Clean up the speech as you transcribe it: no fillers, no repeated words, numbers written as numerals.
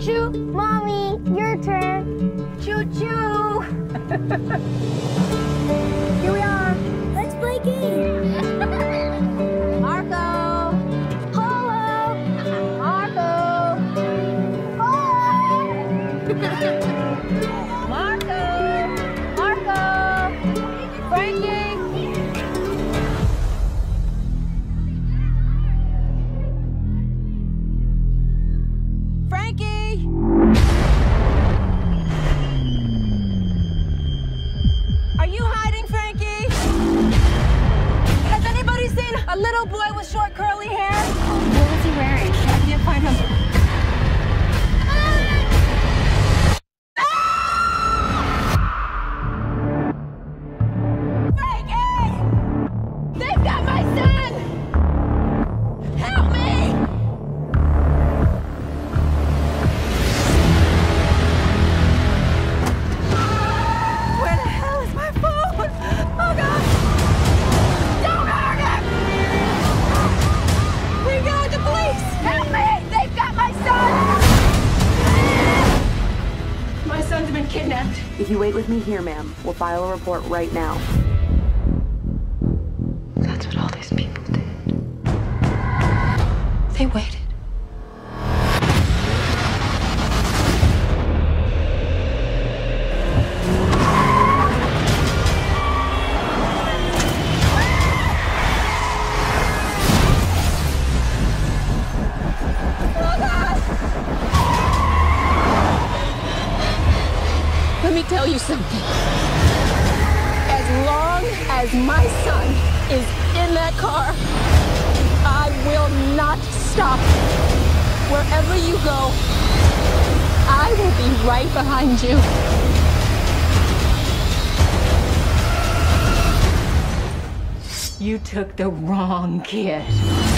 Choo-choo. Mommy, your turn. Choo-choo. Here we are. Let's play games. Marco. Polo. Marco. Polo. Marco. Marco. Frankie. Frankie! Are you hiding, Frankie? Has anybody seen a little boy with short curly hair? What was he wearing? I can't find him. Frankie! They've got my son! Help me! Where the hell is my phone? Oh, God! Don't hurt him! We got the police! Help me! They've got my son! My son's been kidnapped. If you wait with me here, ma'am, we'll file a report right now. That's what all these people did. They waited. Let me tell you something. As long as my son is in that car, I will not stop. Wherever you go, I will be right behind you. You took the wrong kid.